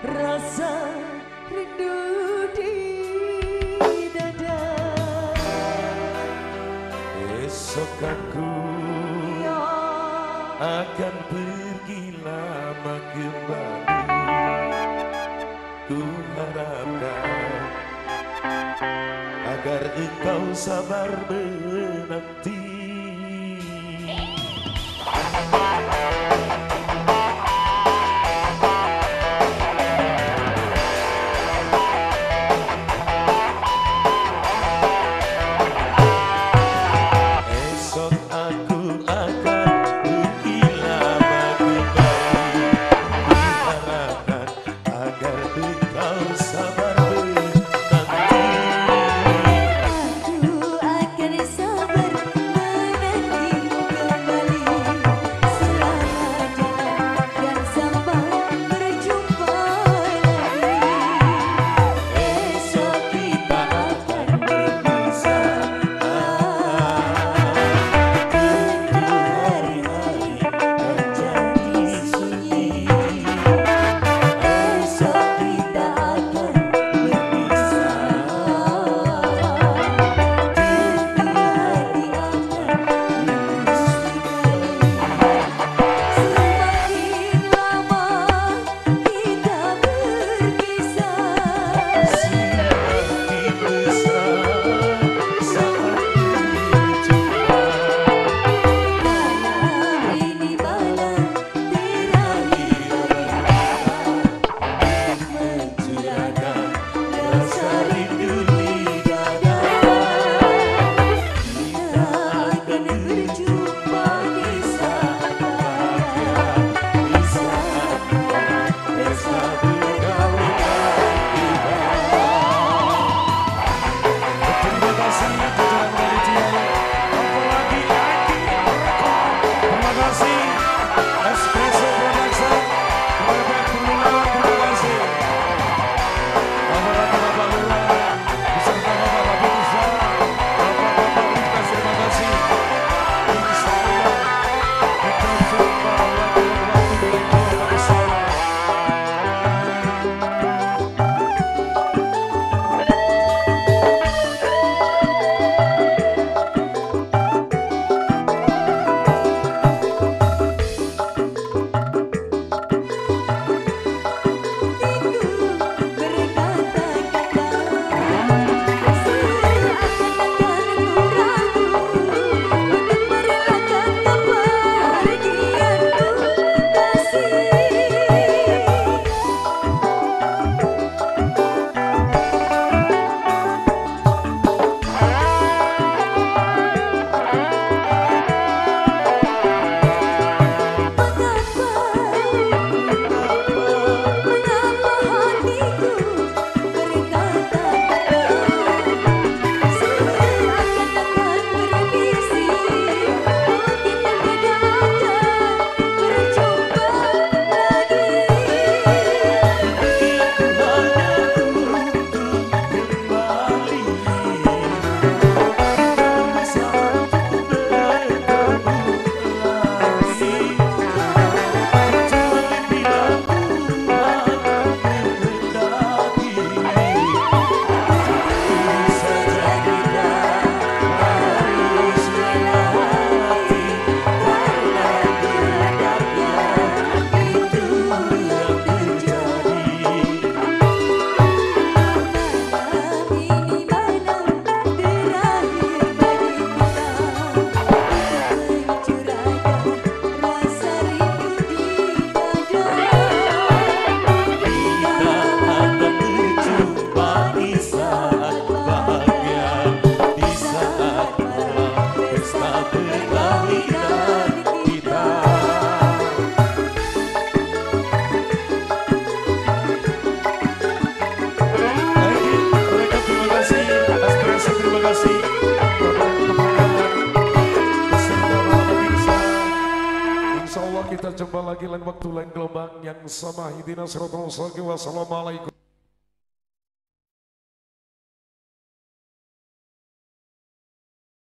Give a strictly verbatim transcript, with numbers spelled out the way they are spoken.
rasa rindu di dada. Esok aku Ya, akan pergi lama kembali. Ku harapkan agar engkau sabar menanti. Esok aku akan pergi lama kembali. Ku harapkan agar engkau sabar menanti. aku akan sabar menantimu kembali. Selamat jalan dan sampai berjumpa lagi. Esok kita akan berpisah. Hari-hari menjadi sunyi. Esok kita akan berpisah. Hati akan semakin lama kita berpisah. Semakin besar saat berjumpa. Malam ini malam terakhir Mencurahkan rasa rindu di dada. kita akan berjumpa di saat bahagia, di saat Pesta perkawinan kita. Terima kasih jajaran panitia. Apalagi Aki Rekod. Terima kasih Espresso Production. Bebek Perlulaan, terima kasih. Bapak-bapak Bapak Lurah beserta Bapak Binsa, Bapak-bapak Lintas, terima kasih. Insya Allah kita jumpa lagi waktu yang lain bersama. Kita jumpa lagi lain waktu lain gelombang yang sama. Hidina suratul wassalamualaikum.